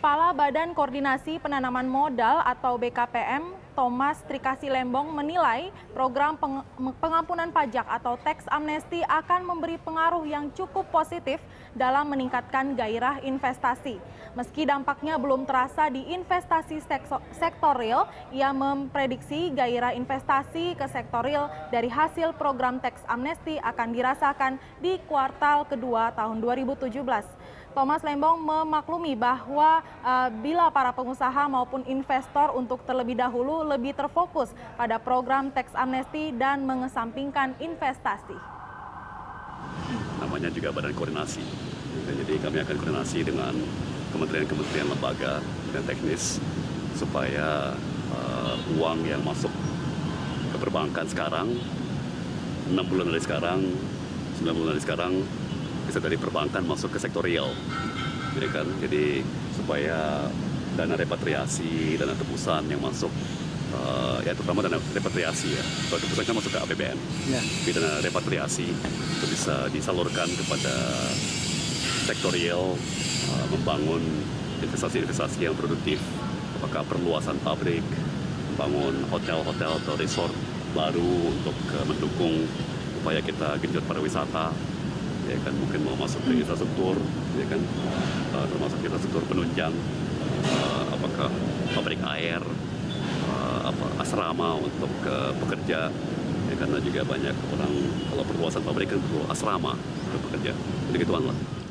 Kepala Badan Koordinasi Penanaman Modal atau BKPM, Thomas Trikasi Lembong menilai program pengampunan pajak atau tax amnesty akan memberi pengaruh yang cukup positif dalam meningkatkan gairah investasi. Meski dampaknya belum terasa di investasi sektor real, ia memprediksi gairah investasi ke sektor real dari hasil program tax amnesty akan dirasakan di kuartal kedua tahun 2017. Thomas Lembong memaklumi bahwa bila para pengusaha maupun investor untuk terlebih dahulu lebih terfokus pada program tax amnesty dan mengesampingkan investasi. Namanya juga badan koordinasi. Jadi kami akan koordinasi dengan kementerian-kementerian lembaga dan teknis supaya uang yang masuk ke perbankan sekarang, 6 bulan dari sekarang, 9 bulan dari sekarang, bisa dari perbankan masuk ke sektor real, jadi supaya dana repatriasi, dana tebusan yang masuk, ya terutama dana repatriasi ya, kalau tebusan kan masuk ke APBN, tapi dana repatriasi itu bisa disalurkan kepada sektor real, membangun investasi-investasi yang produktif, apakah perluasan pabrik, membangun hotel-hotel atau resort baru untuk mendukung upaya kita genjot pariwisata. Ya kan, mungkin mau masuk ke infrastruktur, ya kan, termasuk infrastruktur penunjang, apakah pabrik air, asrama untuk pekerja, ya karena juga banyak orang kalau perluasan pabrik kan perlu asrama untuk pekerja, jadi gituan lah.